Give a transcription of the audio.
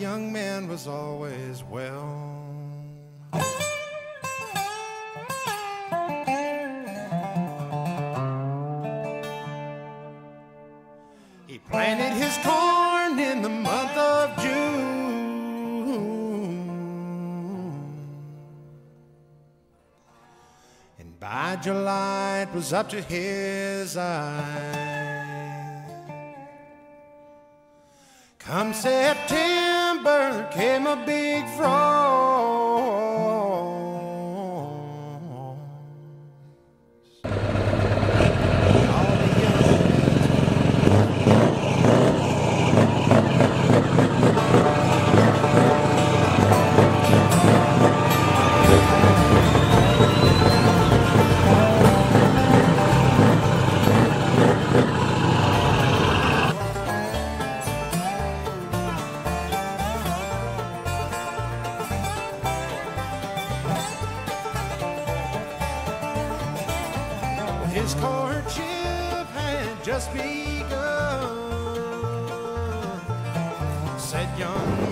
young man was always well. He planted his corn in the month of June, and by July it was up to his eyes. Come September came a big frost. His courtship had just begun. Said young